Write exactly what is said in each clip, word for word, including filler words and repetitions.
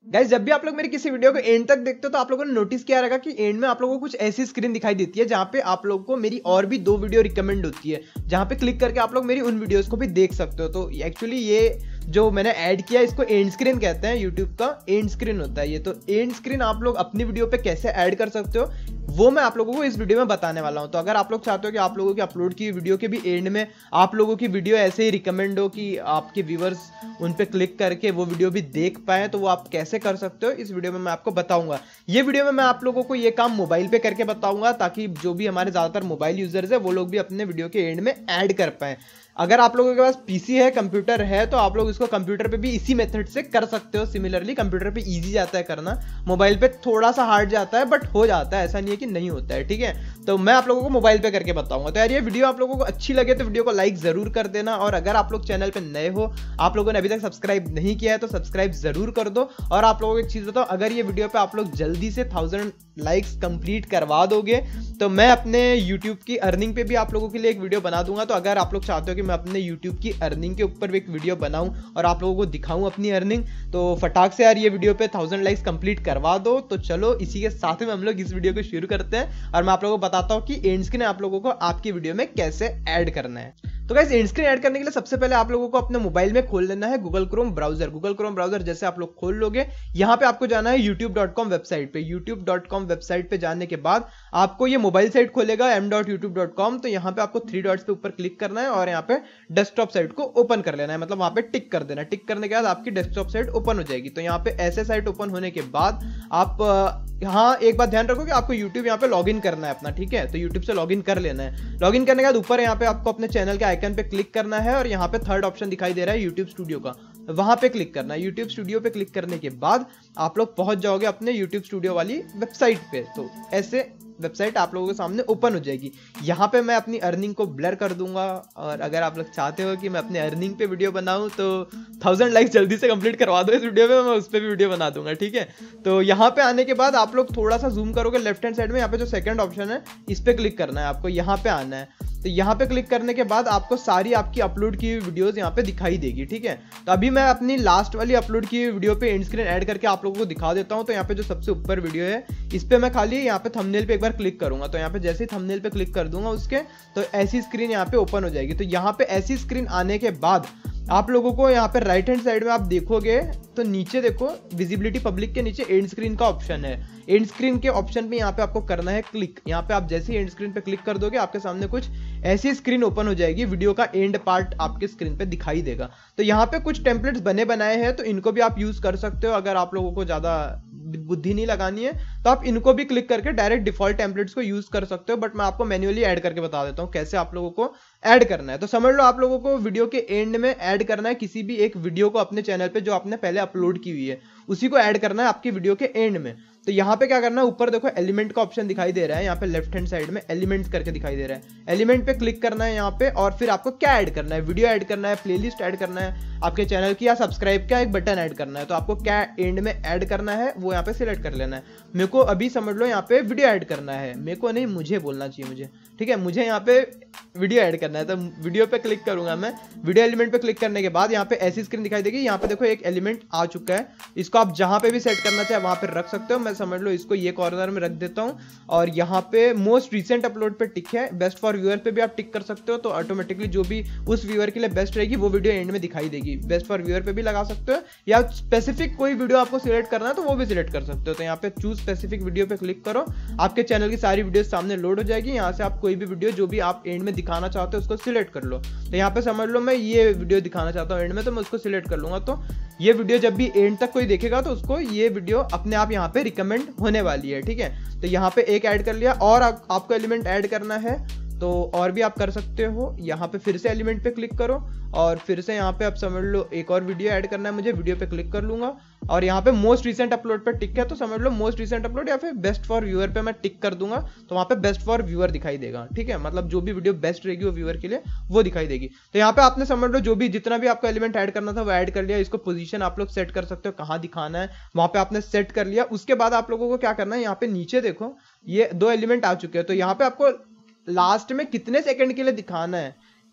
Guys जब भी आप लोग मेरी किसी वीडियो को एंड तक देखते हो तो आप लोगों ने नोटिस किया रहेगा कि एंड में आप लोगों को कुछ ऐसी स्क्रीन दिखाई देती है जहां पे आप लोगों को मेरी और भी दो वीडियो रिकमेंड होती है, जहां पे क्लिक करके आप लोग मेरी उन वीडियोस को भी देख सकते हो। तो एक्चुअली ये जो मैंने ऐड किया इसको एंड स्क्रीन कहते हैं, यूट्यूब का एंड स्क्रीन होता है ये। तो एंड स्क्रीन आप लोग अपनी वीडियो पे कैसे ऐड कर सकते हो वो मैं आप लोगों को इस वीडियो में बताने वाला हूं। तो अगर आप लोग चाहते हो कि आप लोगों की अपलोड की वीडियो के भी एंड में आप लोगों की वीडियो ऐसे ही रिकमेंड हो कि आपके व्यूअर्स उन पे क्लिक करके वो वीडियो भी देख पाए, तो वो आप कैसे कर सकते हो इस वीडियो में मैं आपको बताऊंगा। ये वीडियो में मैं आप लोगों को ये काम मोबाइल पे करके बताऊंगा ताकि जो भी हमारे ज्यादातर मोबाइल यूजर्स है वो लोग भी अपने वीडियो के एंड में ऐड कर पाए। अगर आप लोगों के पास पीसी है, कंप्यूटर है, तो आप लोग इसको कंप्यूटर पे भी इसी मेथड से कर सकते हो। सिमिलरली कंप्यूटर पे इजी जाता है करना, मोबाइल पे थोड़ा सा हार्ड जाता है बट हो जाता है, ऐसा नहीं है कि नहीं होता है, ठीक है। तो मैं आप लोगों को मोबाइल पे करके बताऊंगा। तो यार ये वीडियो आप लोगों को अच्छी लगे तो वीडियो को लाइक जरूर कर देना, और अगर आप लोग चैनल पे नए हो, आप लोगों ने अभी तक सब्सक्राइब नहीं किया है तो सब्सक्राइब जरूर कर दो। और आप लोगों को एक चीज बताओ, अगर ये वीडियो पे आप लोग जल्दी से थाउजेंड लाइक्स कंप्लीट करवा दोगे तो मैं अपने यूट्यूब की अर्निंग पे भी आप लोगों के लिए एक वीडियो बना दूंगा। तो अगर आप लोग चाहते हो कि मैं अपने यूट्यूब की अर्निंग के ऊपर भी एक वीडियो बनाऊं और आप लोगों को दिखाऊं अपनी अर्निंग, तो फटाक से यार ये वीडियो पे थाउजेंड लाइक्स कंप्लीट करवा दो। तो चलो इसी के साथ में हम लोग इस वीडियो को शुरू करते हैं और मैं आप लोगों को बताता हूं कि एंड स्क्रीन आप लोगों को आपकी वीडियो में कैसे ऐड करना है। तो गाइस एंड स्क्रीन ऐड करने के लिए सबसे पहले आप लोगों को अपने मोबाइल में खोल लेना है Google Chrome browser. Google Chrome browser जैसे आप लोग खोल लोगे, यहाँ पे आपको जाना है यूट्यूब डॉट कॉम वेबसाइट पे। यूट्यूब डॉट कॉम वेबसाइट पे जाने के बाद आपको ये मोबाइल साइट खोलेगा M dot YouTube dot com. तो यहाँ पे आपको थ्री डॉट्स पे ऊपर क्लिक करना है और यहाँ पे डेस्कटॉप साइट को ओपन कर लेना है, मतलब वहां पे टिक कर देना है। टिक करने के बाद आपकी डेस्कटॉप साइट ओपन हो जाएगी। तो यहाँ पे ऐसे साइट ओपन होने के बाद आप हाँ एक बात ध्यान रखो कि आपको YouTube यहाँ पे लॉगिन करना है अपना, ठीक है। तो YouTube से लॉगिन कर लेना है। लॉगिन करने के बाद ऊपर यहाँ पे आपको अपने चैनल के आइकन पे क्लिक करना है और यहाँ पे थर्ड ऑप्शन दिखाई दे रहा है YouTube स्टूडियो का, वहां पे क्लिक करना है। YouTube स्टूडियो पे क्लिक करने के बाद आप लोग पहुंच जाओगे अपने YouTube स्टूडियो वाली वेबसाइट पे। तो ऐसे वेबसाइट आप लोगों के सामने ओपन हो जाएगी। यहाँ पे मैं अपनी अर्निंग को ब्लर कर दूंगा, और अगर आप लोग चाहते हो कि मैं अपने अर्निंग पे वीडियो बनाऊं तो थाउजेंड लाइक्स जल्दी से कंप्लीट करवा दो इस वीडियो में, मैं उस पर भी वीडियो बना दूंगा, ठीक है। तो यहाँ पे आने के बाद आप लोग थोड़ा सा जूम करोगे, लेफ्ट हैंड साइड में यहाँ पे जो सेकंड ऑप्शन है इस पे क्लिक करना है आपको, यहाँ पे आना है। तो यहाँ पे क्लिक करने के बाद आपको सारी आपकी अपलोड की वीडियोस यहाँ पे दिखाई देगी, ठीक है। तो अभी मैं अपनी लास्ट वाली अपलोड की वीडियो पे एंड स्क्रीन ऐड करके आप लोगों को दिखा देता हूँ। तो यहाँ पे जो सबसे ऊपर वीडियो है इस पे मैं खाली यहाँ पे थंबनेल पे एक बार क्लिक करूंगा। तो यहाँ पे जैसे ही थंबनेल पे क्लिक कर दूंगा उसके, तो ऐसी स्क्रीन यहाँ पे ओपन हो जाएगी। तो यहाँ पे ऐसी स्क्रीन आने के बाद आप लोगों को यहाँ पे राइट हैंड साइड में आप देखोगे तो नीचे देखो विजिबिलिटी पब्लिक के नीचे एंड स्क्रीन का ऑप्शन है। एंड स्क्रीन के ऑप्शन पे यहाँ पे आपको करना है क्लिक। यहाँ पे आप जैसे ही एंड स्क्रीन पे क्लिक कर दोगे आपके सामने कुछ ऐसी स्क्रीन ओपन हो जाएगी, वीडियो का एंड पार्ट आपके स्क्रीन पे दिखाई देगा। तो यहाँ पे कुछ टेम्पलेट्स बने बनाए हैं तो इनको भी आप यूज कर सकते हो। अगर आप लोगों को ज्यादा बुद्धि नहीं लगानी है तो आप इनको भी क्लिक करके डायरेक्ट डिफॉल्ट टेम्पलेट्स को यूज कर सकते हो, बट मैं आपको मैन्युअली ऐड करके बता देता हूँ कैसे आप लोगों को ऐड करना है। तो समझ लो आप लोगों को वीडियो के एंड में ऐड करना है किसी भी एक वीडियो को अपने चैनल पे जो आपने पहले अपलोड की हुई है, उसी को ऐड करना है आपकी वीडियो के एंड में। तो यहाँ पे क्या करना है, ऊपर देखो एलिमेंट का ऑप्शन दिखाई दे रहा है, यहाँ पे लेफ्ट हैंड साइड में एलिमेंट करके दिखाई दे रहा है। एलिमेंट पे क्लिक करना है यहाँ पे, और फिर आपको क्या ऐड करना है, वीडियो ऐड करना है, प्लेलिस्ट ऐड करना है आपके चैनल की, या सब्सक्राइब का एक बटन ऐड करना है। तो आपको क्या एंड में ऐड करना है वो यहाँ पे सिलेक्ट कर लेना है। मेरे को अभी समझ लो यहाँ पे वीडियो ऐड करना है, मेरे को नहीं, मुझे बोलना चाहिए मुझे, ठीक है, मुझे यहाँ पे वीडियो ऐड करना है। तो वीडियो पे क्लिक करूंगा मैं। वीडियो एलिमेंट पे क्लिक करने के बाद यहाँ पे ऐसी स्क्रीन दिखाई देगी। यहाँ पे देखो एक एलिमेंट आ चुका है, इसको आप जहां पे भी सेट करना चाहे वहां पे रख सकते हो। मैं समझ लो इसको ये कॉर्नर में रख देता हूँ, और यहाँ पे मोस्ट रिसेंट अपलोड पे टिक है, बेस्ट फॉर व्यूअर पे भी आप टिक कर सकते हो। तो ऑटोमेटिकली जो भी उस व्यूअर के लिए बेस्ट रहेगी वो वीडियो एंड में दिखाई देगी। बेस्ट फॉर व्यूअर पे भी लगा सकते हो, या स्पेसिफिक कोई वीडियो आपको सिलेक्ट करना है तो वो भी सिलेक्ट कर सकते हो। तो यहाँ पे चूज स्पेसिफिक वीडियो पे क्लिक करो, आपके चैनल की सारी वीडियो सामने लोड हो जाएगी। यहाँ से आप कोई भी वीडियो जो भी आप एंड में दिखाना चाहते हो उसको सिलेक्ट कर लो। तो यहाँ पे समझ लो मैं ये वीडियो दिखाना चाहता हूँ एंड में, तो मैं उसको सिलेक्ट कर लूंगा। तो ये वीडियो जब भी एंड तक कोई देखेगा तो उसको ये वीडियो अपने आप यहाँ पे रिकमेंड होने वाली है, ठीक है। तो यहाँ पे एक ऐड कर लिया, और आ, आपको एलिमेंट ऐड करना है तो और भी आप कर सकते हो। यहाँ पे फिर से एलिमेंट पे क्लिक करो, और फिर से यहाँ पे आप समझ लो एक और वीडियो ऐड करना है मुझे, वीडियो पे क्लिक कर लूंगा, और यहाँ पे मोस्ट रिसेंट अपलोड पे टिक है तो समझ लो मोस्ट रिसेंट अपलोड या फिर बेस्ट फॉर व्यूअर पे मैं टिक कर दूंगा, तो वहाँ पे बेस्ट फॉर व्यूअर दिखाई देगा, ठीक है। मतलब जो भी वीडियो बेस्ट रहेगी वो व्यूअर के लिए वो दिखाई देगी। तो यहाँ पे आपने समझ लो जो भी जितना भी आपको एलिमेंट ऐड करना था वो ऐड कर लिया। इसको पोजीशन आप लोग सेट कर सकते हो, कहाँ दिखाना है वहाँ पे आपने सेट कर लिया। उसके बाद आप लोगों को क्या करना है, यहाँ पे नीचे देखो ये दो एलिमेंट आ चुके हैं। तो यहाँ पे आपको लास्ट में कितने सेकंड के लिए दिखाना है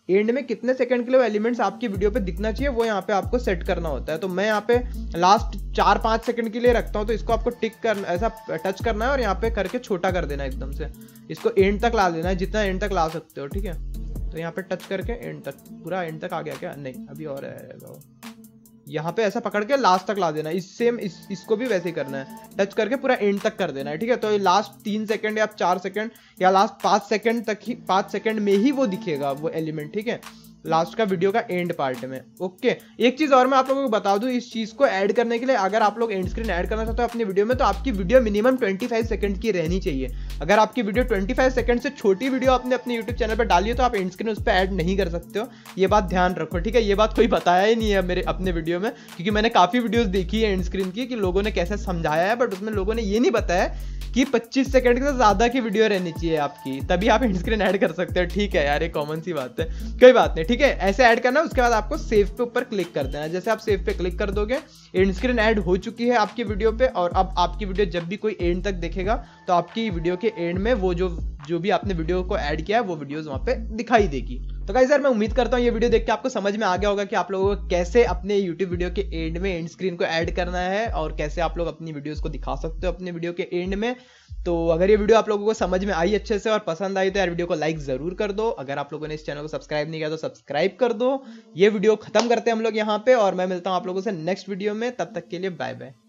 एंड में कितने सेकंड के लिए एलिमेंट्स आपकी वीडियो पे दिखना चाहिए वो यहाँ पे आपको सेट करना होता है। तो मैं यहाँ पे लास्ट चार पाँच सेकंड के लिए रखता हूँ, तो इसको आपको टिक करना, ऐसा टच करना है और यहाँ पे करके छोटा कर देना एकदम से, इसको एंड तक ला देना है जितना एंड तक ला सकते हो, ठीक है। तो यहाँ पे टच करके एंड तक, पूरा एंड तक आ गया क्या? नहीं, अभी और आएगा। यहाँ पे ऐसा पकड़ के लास्ट तक ला देना है। इस सेम इस, इसको भी वैसे ही करना है, टच करके पूरा एंड तक कर देना है, ठीक है। तो लास्ट तीन सेकंड या चार सेकंड या लास्ट पाँच सेकंड तक ही, पाँच सेकंड में ही वो दिखेगा वो एलिमेंट, ठीक है, लास्ट का वीडियो का एंड पार्ट में। ओके, एक चीज और मैं आप लोगों को बता दूं, इस चीज को ऐड करने के लिए अगर आप लोग एंड स्क्रीन ऐड करना चाहते हो अपनी वीडियो में, तो आपकी वीडियो मिनिमम पच्चीस सेकंड की रहनी चाहिए। अगर आपकी वीडियो पच्चीस सेकंड से छोटी वीडियो आपने अपने यूट्यूब चैनल पर डाली है तो आप एंड स्क्रीन उस पर ऐड नहीं कर सकते हो, ये बात ध्यान रखो, ठीक है। ये बात कोई बताया ही नहीं है मेरे अपने वीडियो में, क्योंकि मैंने काफी वीडियोस देखी है एंड स्क्रीन की कि लोगों ने कैसे समझाया है, बट उसमें लोगों ने ये नहीं बताया कि पच्चीस सेकंड से ज्यादा की वीडियो रहनी चाहिए आपकी, तभी आप एंड स्क्रीन ऐड कर सकते हो, ठीक है यार, ये कॉमन सी बात है, कोई बात नहीं, ठीक है। ऐसे ऐड करना, उसके बाद आपको सेव पे ऊपर क्लिक कर देना। जैसे आप सेव पे क्लिक कर दोगे, एंड स्क्रीन ऐड हो चुकी है आपकी वीडियो पे, और अब आपकी वीडियो जब भी कोई एंड तक देखेगा तो आपकी वीडियो के एंड में वो जो जो भी आपने वीडियो को ऐड किया है वो वीडियोस वहां पे दिखाई देगी। तो गाइस यार, मैं उम्मीद करता हूँ ये वीडियो देख के आपको समझ में आ गया होगा कि आप लोगों को कैसे अपने YouTube वीडियो के एंड में एंड स्क्रीन को ऐड करना है और कैसे आप लोग अपनी वीडियोस को दिखा सकते हो अपने वीडियो के एंड में। तो अगर ये वीडियो आप लोगों को समझ में आई अच्छे से और पसंद आई तो यार वीडियो को लाइक जरूर कर दो। अगर आप लोगों ने इस चैनल को सब्सक्राइब नहीं किया तो सब्सक्राइब कर दो। ये वीडियो खत्म करते हैं हम लोग यहाँ पे, और मैं मिलता हूँ आप लोगों से नेक्स्ट वीडियो में, तब तक के लिए बाय बाय।